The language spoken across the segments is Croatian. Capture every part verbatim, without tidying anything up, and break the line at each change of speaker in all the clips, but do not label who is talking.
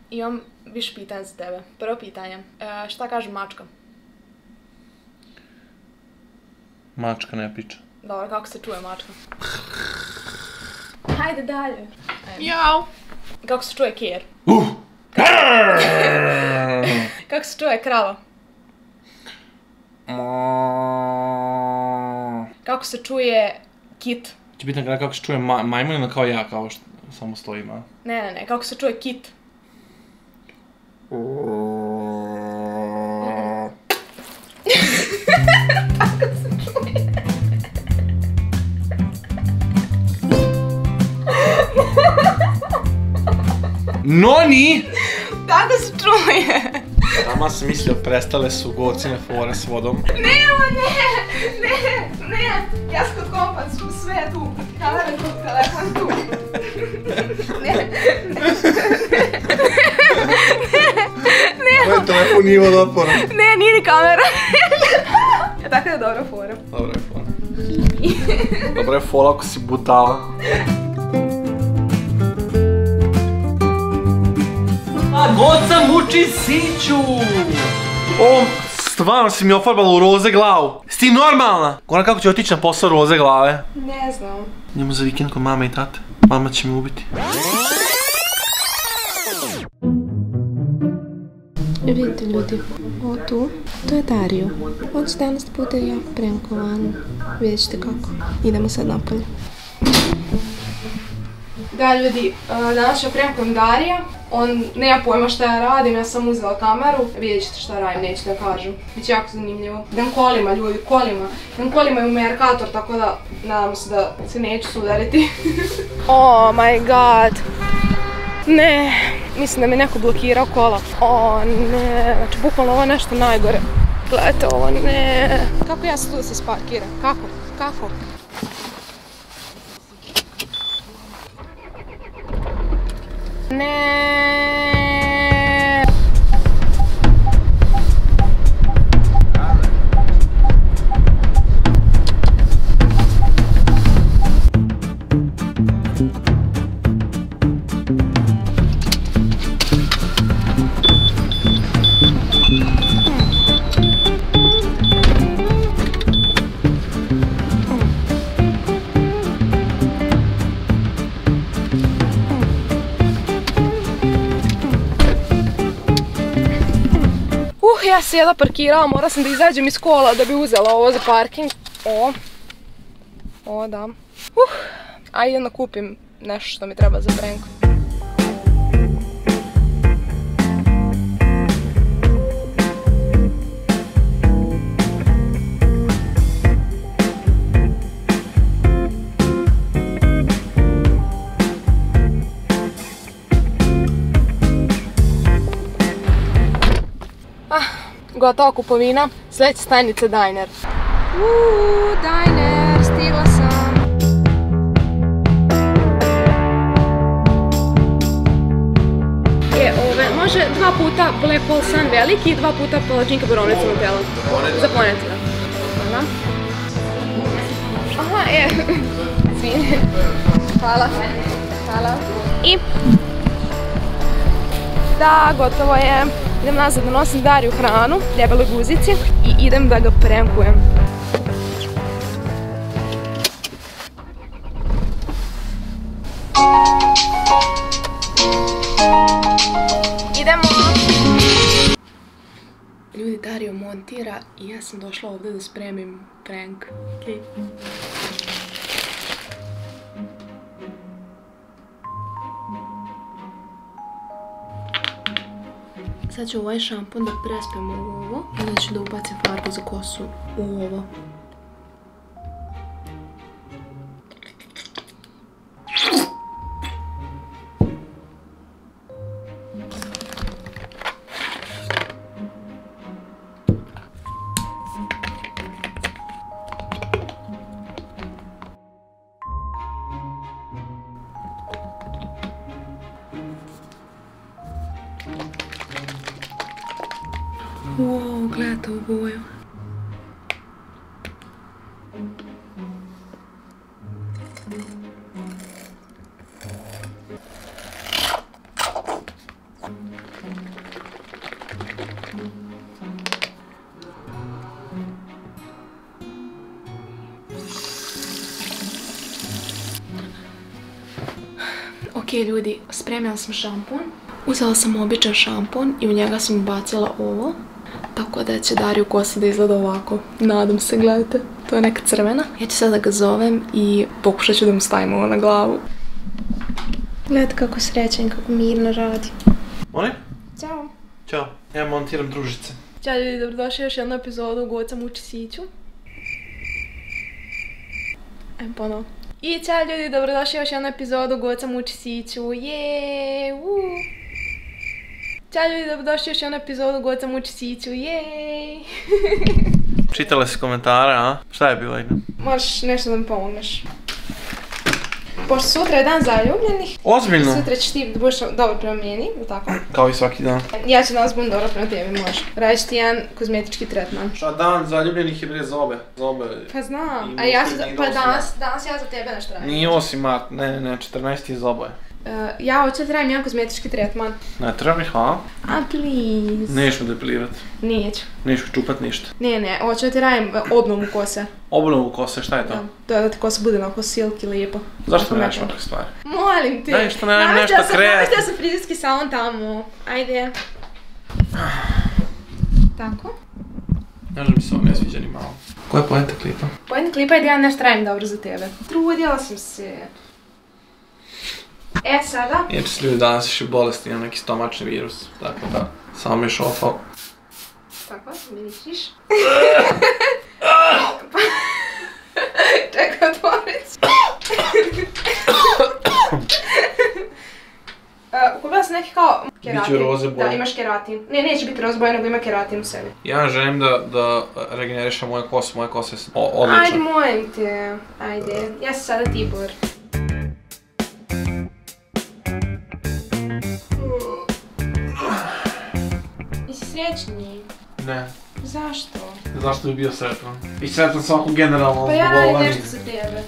Imam više pitanja za tebe. Prvo pitanje, e, šta kaže mačka?
Mačka ne piče.
Dobro, kako se čuje mačka? Hajde dalje.
Jau.
Kako se čuje kjer?
Uh.
Kako se čuje krava? Kako se čuje kit?
Će biti na kako se čuje ma majmun ili kao ja, kao što samo stoji ma?
Ne, ne, ne, kako se čuje kit? Tako se čuje.
Noni!
Tako se čuje.
Sama sam mislio, prestale su gocine fore s vodom.
Nema, ne, ne, ne, ja sam kod kompas, sve tu, kamera tu, telefon tu. Ne, ne, ne,
Moj telefon nije vodoporan.
ne, nije ni kamera. Tako da je dobra fora.
Dobra je fora. Dobra je fora ako si budala. A goca muči siću! Ovom stvarno si mi ofarbala u roze glavu. Si ti normalna? Goran, kako će otići na posao roze glave?
Ne znam.
Idemo za vikend kod mame i tate. Mama će me ubiti.
Vidite ljudi, ovo tu, to je Dario. On će danas da bude jako prankovan. Vidjet ćete kako. Idemo sad napolje.
Da, ljudi, danas ću prankujem Darija. On nema pojma šta ja radim, ja sam uzela kameru. Vidjet ćete šta radim, neću da kažem. Biće jako zanimljivo. Idem kolima, ljudi, kolima. Idem kolima i u Mercator, tako da nadam se da se neću sudariti. Oh my god. Ne, mislim da mi neko blokirao kola. O ne, znači bukvalno ovo je nešto najgore. Gledajte ovo, ne. Kako ja se tu da se sparkiram? Kako? Kako? Ne. Ja se jedva parkirala, morala sam da izađem iz kola da bi uzela ovo za parking. O, o da. Uh, a idem da kupim nešto što mi treba za prank. Gotova kupovina, sljedeća stanica Diner. Uuu, Diner, stigla sam. Je, ove, može dva puta Black Hole Sun veliki i dva puta palačinka borovnica Nutella. Za ponedjeljak. Hvala. Aha, je. Izvini. Hvala. Hvala. I... Da, gotovo je. Idem nazad da nosim Dariju hranu, debele guzici i idem da ga prankujem. Idemo! Ljudi, Dario montira i ja sam došla ovdje da spremim prank. Okay. Sad ću ovaj šampon da prespem u ovo i onda ću da ubacim farbu za kosu u ovo. Wow, gledajte ovu boju.
Ok ljudi, spremila sam šampon. Uzela sam običan šampon i u njega sam ubacila ovo. Tako da će Dariju kosa da izgleda ovako. Nadam se, gledajte. To je neka crvena. Ja ću sada da ga zovem i pokušat ću da mu stavim ovo na glavu. Gledajte kako srećen, kako mirno radi.
Molim?
Ćao.
Ćao. Ja montiram družice.
Ćao ljudi, dobrodošli u još jednu epizodu Goca muči Siću. Ajmo ponovo. I ćao ljudi, dobrodošli u još jednu epizodu Goca muči Siću. Jeee, uuu. Ćao ljudi, dobrodošli u još jednu epizodu Goca muči Siću. Jeee.
Čitala si komentare, a? Šta je bilo, Igna?
Možeš nešto da mi pomogneš. Pošto sutra je dan zaljubljenih.
Ozbiljno?
Sutra ćeš ti da budeš dobro prema meni, ili tako?
Kao i svaki dan.
Ja ću danas budem dobro prema tebi, može. Radit ću ti jedan kozmetički tretman.
Šta dan zaljubljenih je bre zobe? Zobe...
Pa znam, a ja ću, pa danas, danas ja za tebe nešto radim.
Nije osam mart, ne, ne, ne, četrnaesti je zobe.
Uh, ja hoću da radim jedan kozmetički tretman.
Ne treba mi, ha?
A, please.
Neš me depilirat.
Neću.
Neš mi čupat ništa.
Ne, ne, hoću da ti radim obnovu kose.
Obnovu kose, šta je to?
Da, da ti kosa bude onako silki lijepo.
Zašto ne radiš ovakve stvari?
Molim te.
Daj što ne radim nešto kreativno.
Namestila sam frizerski salon tamo. Ajde. Tako.
Znaš da mi se ovo ne sviđa ni malo. Koja je poenta klipa?
Poenta klipa je da ja nešto radim dobro za tebe. Trudila sam se. E, sada?
Inače se ljudi danas više bolesti, ima neki stomačni virus, tako da, samo mi je šofao.
Tako, mirišiš. Čekaj, otvorić. Kupila sam neki kao keratin.
Biće roze boje.
Da, imaš keratin. Ne, neće biti roze boje, nego ima keratin u sebi.
Ja želim da, da regenerišem moje kose, moje kose su odlične.
Ajde, molim te. Ajde, ja sam sada Tibor. Jesi srećni?
Ne.
Zašto?
Zašto bi bio sretan? I sretan svako generalno.
Pa ja radim nešto za tebe.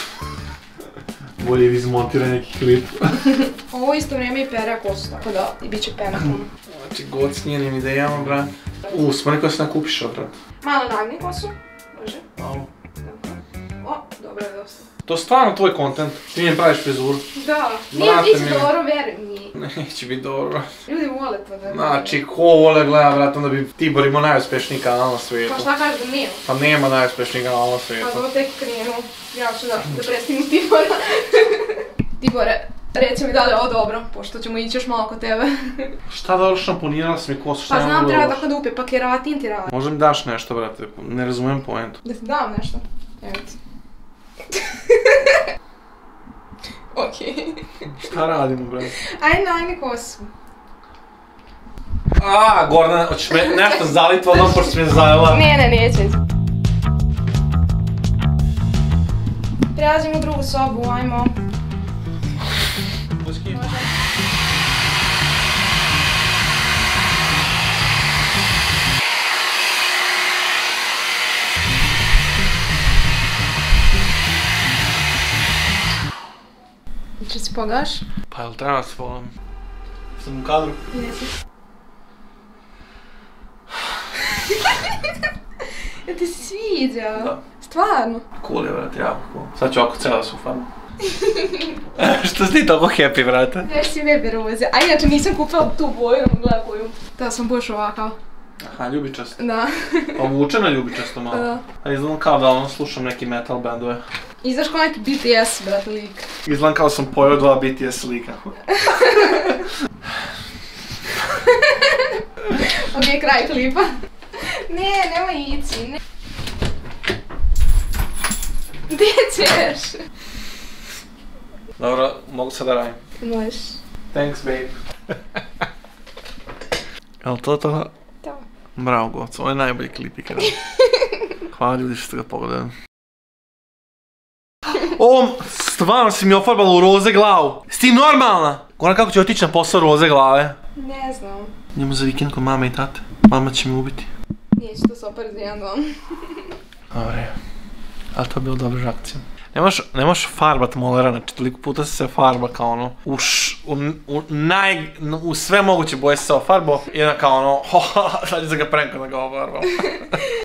Bolje vi izmontira neki klip.
Ovo isto vrijeme i pere kosu, tako da i bit će pena puno.
Znači, god s njenim idejama, brat. U, spani koja se nakupiš, brat.
Malo nagni kosu. Može.
Malo.
Tako. O, dobro je dosta.
To je stvarno tvoj kontent. Ti mi praviš frizuru.
Da. Nije biti dobro, veruj mi.
Neće biti dobro.
Ljudi vole to da...
Znači, ko vole gleda, brat, onda bi Tibor imao najuspješniji kanal na svijetu.
Pa šta kažeš da nema?
Pa nema najuspješniji kanal na svijetu.
Pa dobro tek krenu. Ja ću da, da prestignu Tibora. Tibore, reci mi da li je ovo dobro, pošto ćemo ići još malo kod tebe.
Šta dobro šamponirala si mi kosu, šta
Pa
je
znam,
ono
treba
dobro?
tako da upe, pa keratin ti radi.
Možda mi daš nešto, brate, ne razumijem poentu.
Da ti dam nešto? Evo ti. Okej.
Šta radimo, brate?
Ajde nagni kosu.
Aaaa, Gordana, hoćeš me nešto zalit vodom pošto si me zajela?
Ne, ne, neće. Prelazimo u drugu sobu, ajmo.
Puski.
Če si pogaš?
Pa jel treba se volim? Sam u kadru?
Jesi. Ja ti se sviđa?
Da.
Stvarno?
Cool je, brate, jako cool. Sad ću oko cijela su farbu. Što si ti toliko happy, brate?
Ja si baby roze. A inače nisam kupila tu boju, gledaj koju. Da sam baš ovakav.
Aha, ljubičast.
Da.
Ovučena ljubičasto malo.
Da.
A izgledam kao da ono slušam neki metal bandove.
Izdaš kao neki B T S, brate, lik.
Izgledam kao sam pojao dva B T S lika.
Ovo je kraj klipa. Ne, nemoj ići, ne. Gdje ćeš?
Dobro, mogu sad da radim.
Možeš.
Thanks, babe. Jel to to?
Da.
Bravo, Goc, ovo je najbolji klip ikada. Hvala ljudi što ste ga pogledali. Ovom, stvarno si mi ofarbala u roze glavu. Si ti normalna? Goran, kako će otići na posao roze glave?
Ne znam.
Idemo za vikend kod mame i tate. Mama će me ubiti.
Neće to super za jedan dan.
Dobre. Ali to je bilo dobra akcija. Nemaš, nemaš farbat molera, znači toliko puta si se farba kao ono, u, š, u, u, naj, u sve moguće boje si se ofarbo i onda kao ono, sad ću za ga prenko da ga ofarbam.